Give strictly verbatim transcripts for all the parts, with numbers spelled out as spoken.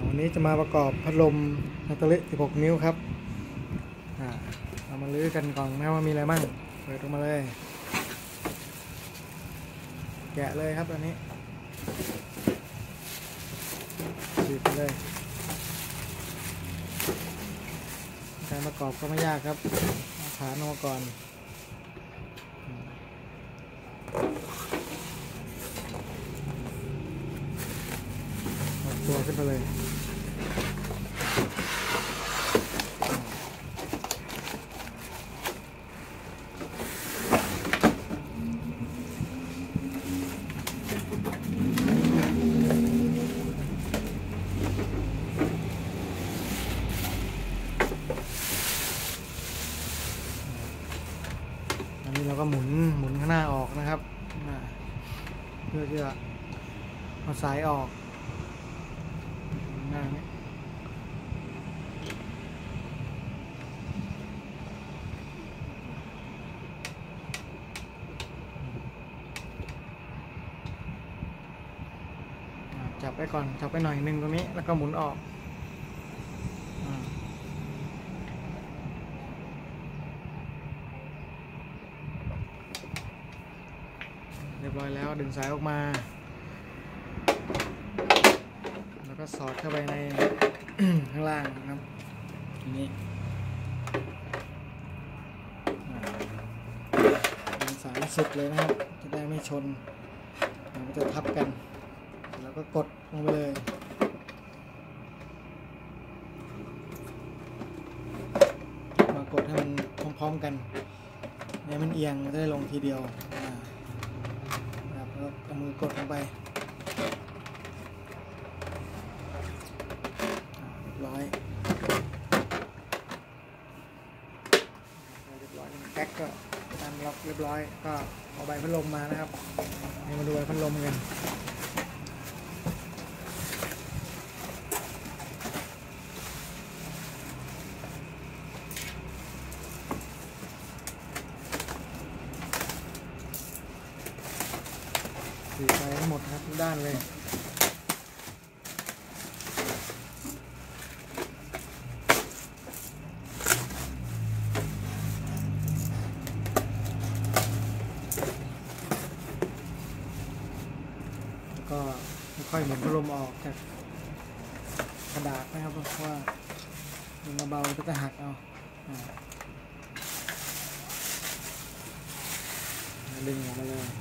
วันนี้จะมาประกอบพัดลมนาตาลิสิบหกนิ้วครับเรามาลื้อกันก่อนนะว่ามีอะไรบ้างเปิดออกมาเลยแกะเลยครับตอนนี้ฉีดไปเลยการประกอบก็ไม่ยากครับเอาฐานออกก่อนเอาตัวขึ้นไปเลยอันนี้เราก็หมุนหมุนข้างหน้าออกนะครับเพื่อที่จะเอาสายออกหน้านี้จับไปก่อนจับไปหน่อยนึงตรงนี้แล้วก็หมุนออกเรียบร้อยแล้วดึงสายออกมาแล้วก็สอดเข้าไปใน ข้างล่างนะครับทีนี้ดึงสายสุดเลยนะครับจะได้ไม่ชนมันจะทับกันแล้วก็กดลงไปเลยมากดให้มันพร้อมๆกันให้มันเอียงจะได้ลงทีเดียวนะครับแล้วเอามือกดลงไปเรียบร้อยเรียบร้อยแก๊กก็ตามล็อกเรียบร้อยก็เอาใบพัดลมมานะครับให้มาดูใบพัดลมกันสีไปทั้งหมดครับทุกด้านเลยแล้วก็ค่อยๆหมุนพัดลมออกจากกระดาษนะครับเพราะว่าดึงเบาๆก็จะหักเอาดึงออกมาเลย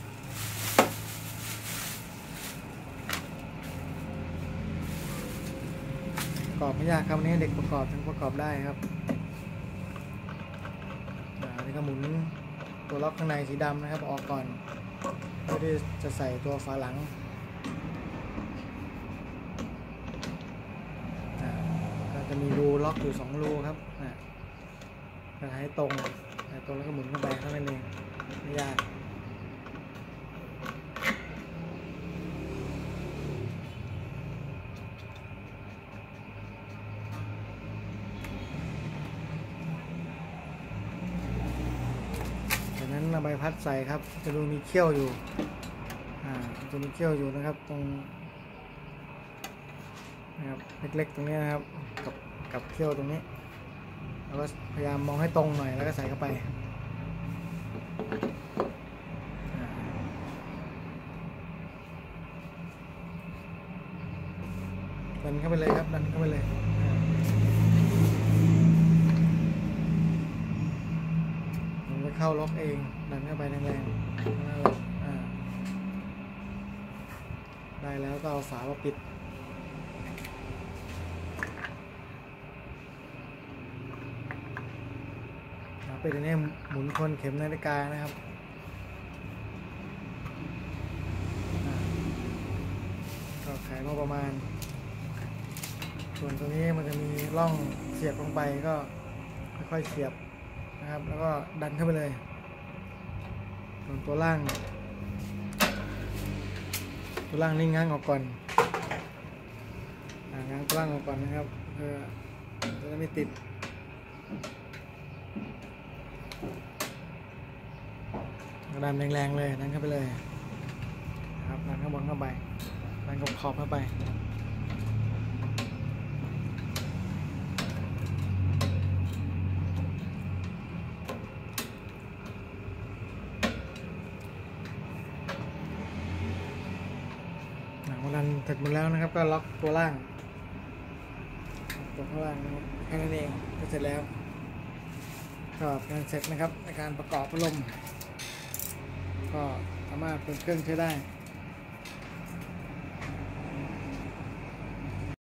ประกอบไม่ยากครับวันนี้เด็กประกอบทั้งประกอบได้ครับอันนี้ก็หมุนตัวล็อกข้างในสีดำนะครับออกก่อนเพื่อที่จะใส่ตัวฝาหลังก็จะมีรูล็อกอยู่สองรูครับจะให้ตรงให้ตรงแล้วก็หมุนเข้าไปเท่านั้นเองไม่ยากนั้นเอาใบพัดใส่ครับจะดูมีเขี้ยวอยู่อ่าจะมีเขี้ยวอยู่นะครับตรงนะครับเล็กๆตรงนี้นะครับกับกับเขี้ยวตรงนี้เราก็พยายามมองให้ตรงหน่อยแล้วก็ใส่เข้าไปดันเข้าไปเลยครับดันเข้าไปเลยเข้าล็อกเองดันเข้าไปแรงๆได้แล้วก็เอาฝามาปิดเป็นอันนี้หมุนคนเข็มนาฬิกานะครับก็ขายมาประมาณส่วนตรงนี้มันจะมีร่องเสียบลงไปก็ค่อยๆเสียบนะครับแล้วก็ดันเข้าไปเลยส่วนตัวล่างตัวล่างนี่ง้างออกก่อนง้างตัวล่างออกก่อนนะครับเพื่อจะไม่ติดดันแรงๆเลยดันเข้าไปเลยครับดันข้างบนเข้าไปดันขอบๆเข้าไป คดันเสร็จหมดแล้วนะครับ ก็ล็อกตัวล่างตัวข้างล่างนะครับแค่นั้นเองก็เสร็จแล้วก็งานเสร็จนะครับในการประกอบพัดลมก็สามารถเปิดเครื่องใช้ได้